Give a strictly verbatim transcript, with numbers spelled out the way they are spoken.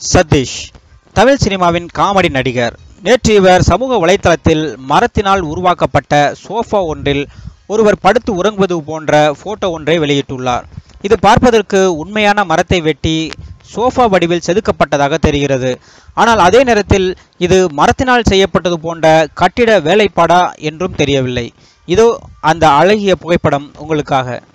சதீஷ் தமிழ் சினிமாவின் காமெடி நடிகர். நேற்று இவர் சமூக வலைத்தளத்தில் மரத்தினால் உருவாக்கப்பட்ட சோஃபா ஒன்றில் ஒருவர் படுத்து உறங்குவது போன்ற போட்டோ ஒன்றை வெளியிட்டுள்ளார். இது பார்ப்பதற்கு உண்மையான மரத்தை வெட்டி சோஃபா வடிவில் செதுக்கப்பட்டதாக தெரிகிறது. ஆனால் அதே நேரத்தில் இது மரத்தினால் செய்யப்பட்டது போன்ற கட்டிட வேலைப்பாடா என்றும் தெரியவில்லை. இதோ அந்த அழகிய புகைப்படம் உங்களுக்காக.